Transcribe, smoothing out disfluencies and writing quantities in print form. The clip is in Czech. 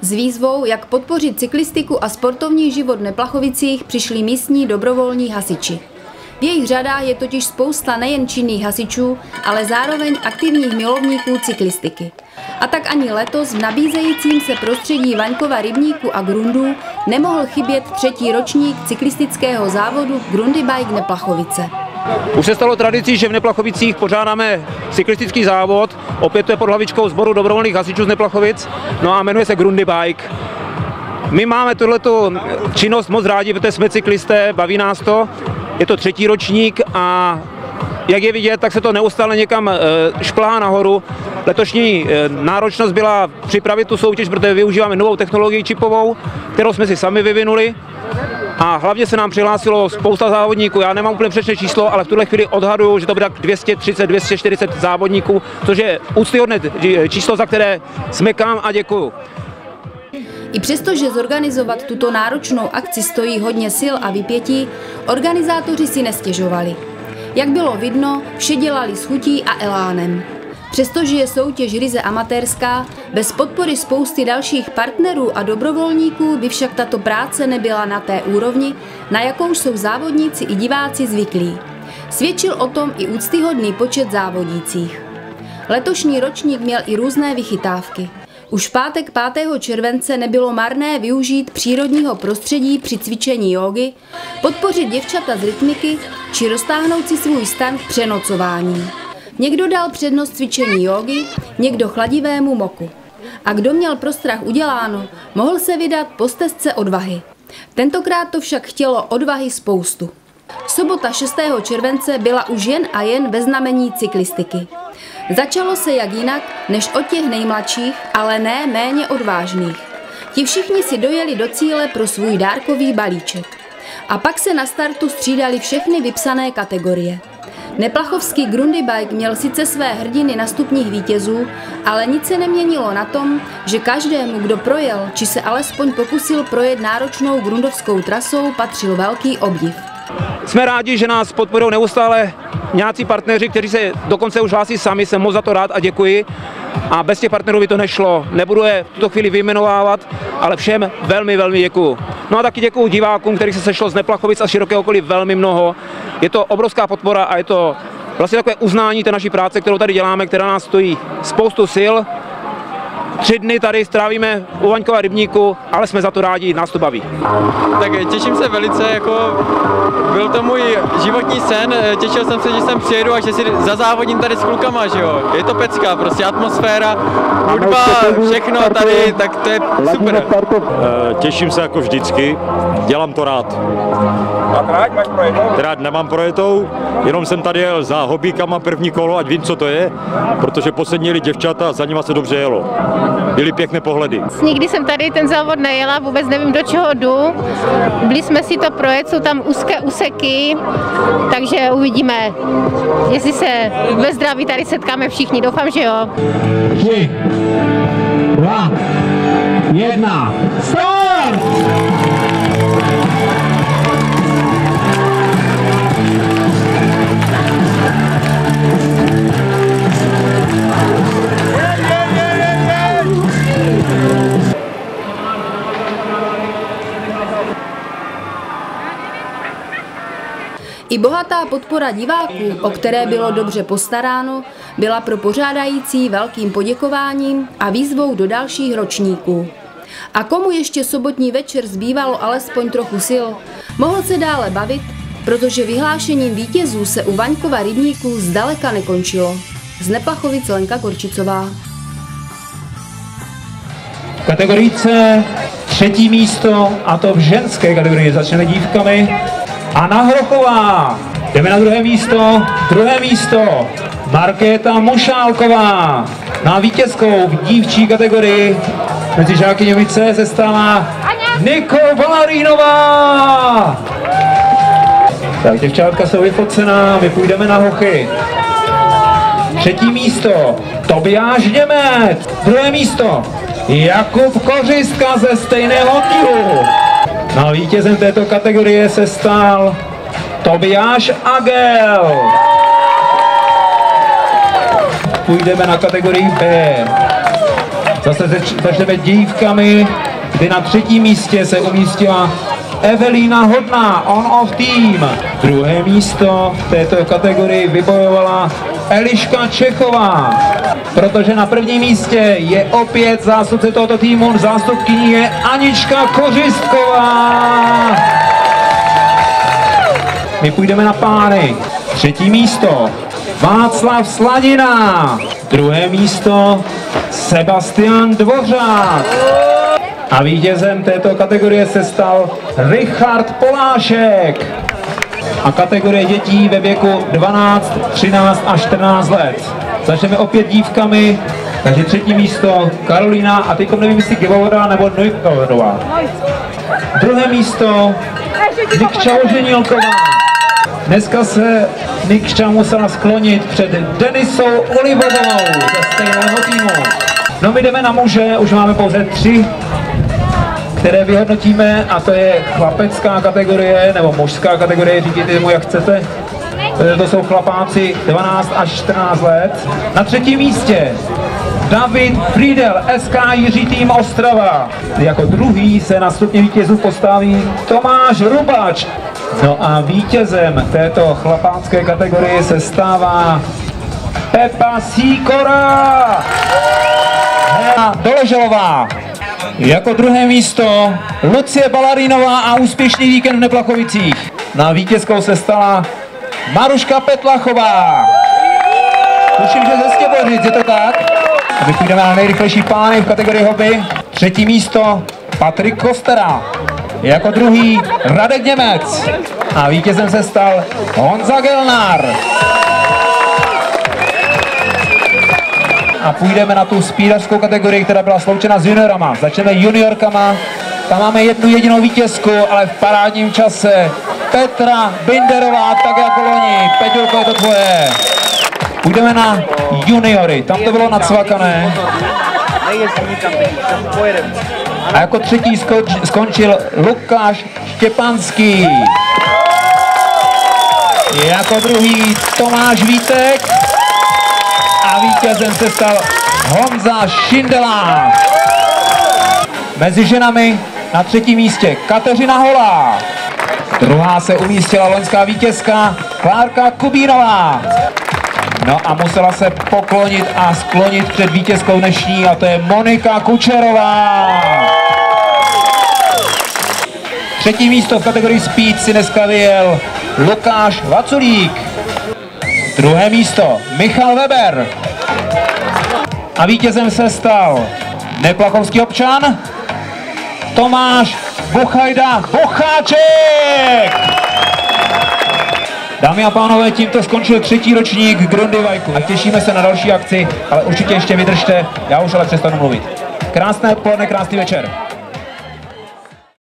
S výzvou, jak podpořit cyklistiku a sportovní život v Neplachovicích, přišli místní dobrovolní hasiči. V jejich řadách je totiž spousta nejen činných hasičů, ale zároveň aktivních milovníků cyklistiky. A tak ani letos v nabízejícím se prostředí Vaňkova rybníku a grundů nemohl chybět 3. ročník cyklistického závodu Grundy Bike Neplachovice. Už se stalo tradicí, že v Neplachovicích pořádáme cyklistický závod, opět to je pod hlavičkou sboru dobrovolných hasičů z Neplachovic, no a jmenuje se Grundy Bike. My máme tuhletu činnost moc rádi, protože jsme cyklisté, baví nás to, je to 3. ročník a jak je vidět, tak se to neustále někam šplhá nahoru. Letošní náročnost byla připravit tu soutěž, protože využíváme novou technologii čipovou, kterou jsme si sami vyvinuli. A hlavně se nám přihlásilo spousta závodníků, já nemám úplně přesné číslo, ale v tuhle chvíli odhaduju, že to bude tak 230, 240 závodníků, což je úctyhodné číslo, za které smekám a děkuju. I přesto, že zorganizovat tuto náročnou akci stojí hodně sil a vypětí, organizátoři si nestěžovali. Jak bylo vidno, vše dělali s chutí a elánem. Přestože je soutěž ryze amatérská, bez podpory spousty dalších partnerů a dobrovolníků by však tato práce nebyla na té úrovni, na jakou jsou závodníci i diváci zvyklí. Svědčil o tom i úctyhodný počet závodících. Letošní ročník měl i různé vychytávky. Už v pátek 5. července nebylo marné využít přírodního prostředí při cvičení jógy, podpořit děvčata z rytmiky či roztáhnout si svůj stan k přenocování. Někdo dal přednost cvičení jógy, někdo chladivému moku. A kdo měl pro strach uděláno, mohl se vydat po stezce odvahy. Tentokrát to však chtělo odvahy spoustu. Sobota 6. července byla už jen a jen ve znamení cyklistiky. Začalo se jak jinak, než od těch nejmladších, ale ne méně odvážných. Ti všichni si dojeli do cíle pro svůj dárkový balíček. A pak se na startu střídali všechny vypsané kategorie. Neplachovský Grundy Bike měl sice své hrdiny na stupních vítězů, ale nic se neměnilo na tom, že každému, kdo projel, či se alespoň pokusil projet náročnou grundovskou trasou, patřil velký obdiv. Jsme rádi, že nás podporují neustále nějací partneři, kteří se dokonce už hlásí sami, jsem moc za to rád a děkuji. A bez těch partnerů by to nešlo, nebudu je v tuto chvíli vyjmenovávat, ale všem velmi, velmi děkuju. No a taky děkuju divákům, kterých se sešlo z Neplachovic a širokého okolí velmi mnoho. Je to obrovská podpora a je to vlastně takové uznání té naší práce, kterou tady děláme, která nás stojí spoustu sil. 3 dny tady strávíme u Vaňkova rybníku, ale jsme za to rádi, nás to baví. Tak těším se velice, byl to můj životní sen, těšil jsem se, že sem přijedu a že si zazávodím tady s klukama, že jo. Je to pecka, prostě atmosféra, hudba, všechno tady, tak to je super. Těším se jako vždycky, dělám to rád. Rád nemám projetou, jenom jsem tady jel za hobíkama první kolo, ať vím, co to je, protože poslední jeli děvčata a za nima se dobře jelo. Byly pěkné pohledy. Nikdy jsem tady ten závod nejela, vůbec nevím, do čeho jdu. Byli jsme si to projet, jsou tam úzké úseky, takže uvidíme, jestli se ve zdraví tady setkáme všichni. Doufám, že jo. 3, 2, 1, start! I bohatá podpora diváků, o které bylo dobře postaráno, byla pro pořádající velkým poděkováním a výzvou do dalších ročníků. A komu ještě sobotní večer zbývalo alespoň trochu sil, mohl se dále bavit, protože vyhlášením vítězů se u Vaňkova rybníku zdaleka nekončilo. Z Neplachovic Lenka Korčicová. V kategorii C 3. místo, a to v ženské kategorii, začneme dívkami. Anna Hrochová, jdeme na 2. místo, 2. místo, Markéta Mošálková, na vítězkou v dívčí kategorii mezi žákyněmi C se stala Niko Valarínová. Tak děvčátka jsou vyfocená, my půjdeme na hochy. 3. místo, Tobiáš Němec, 2. místo, Jakub Kořistka ze stejného týmu. No, vítězem této kategorie se stal Tobiáš Agel. Půjdeme na kategorii B. Zase začneme dívkami, kdy na 3. místě se umístila Evelína Hodná, on-off team. 2. místo v této kategorii vybojovala Eliška Čechová, protože na 1. místě je opět zástupce tohoto týmu, zástupkyní je Anička Kořistková. My půjdeme na páry. 3. místo Václav Sladina, 2. místo Sebastian Dvořák. A vítězem této kategorie se stal Richard Polášek. A kategorie dětí ve věku 12, 13 a 14 let. Začneme opět dívkami, takže 3. místo Karolína a teď nevím, jestli Givovoda nebo Nojkovová. 2. místo Nikča Oženilková. Dneska se Nikča musela sklonit před Denisou Olivovou ze stejného týmu. No my jdeme na muže, už máme pouze 3, které vyhodnotíme, a to je chlapecká kategorie, nebo mužská kategorie, říkejte mu jak chcete. To jsou chlapáci 12 až 14 let. Na 3. místě David Friedel, SK Jiří tým Ostrava. Jako druhý se na stupně vítězů postaví Tomáš Rubač. No a vítězem této chlapácké kategorie se stává Pepa Sikora. Hena Doleželová. Jako 2. místo Lucie Balarinová a úspěšný víkend v Neplachovicích. Na vítězkou se stala Maruška Petlachová. Tuším, že ze Stěbořic, je to tak? A my půjdeme na nejrychlejší pány v kategorii hobby. 3. místo Patrik Kostera. Jako druhý Radek Němec. A vítězem se stal Honza Gelnár. A půjdeme na tu spírařskou kategorii, která byla sloučena s juniorama. Začneme juniorkama. Tam máme jednu jedinou vítězku, ale v parádním čase Petra Binderová, tak jako loni. Peťulko, je to tvoje. Půjdeme na juniory, tam to bylo nacvakané. A jako 3. skončil Lukáš Štěpanský. Jako 2. Tomáš Vítek. A vítězem se stal Honza Šindelá. Mezi ženami na 3. místě Kateřina Holá. Druhá se umístila loňská vítězka Klárka Kubínová. No a musela se poklonit a sklonit před vítězkou dnešní, a to je Monika Kučerová. 3. místo v kategorii Speed si dneska vyjel Lukáš Vaculík. 2. místo Michal Weber. A vítězem se stal neplachovský občan Tomáš Buchajda Bocháček. Dámy a pánové, tímto skončil 3. ročník Grundy Bajku. A těšíme se na další akci, ale určitě ještě vydržte, já už ale přestanu mluvit. Krásné poledne, krásný večer.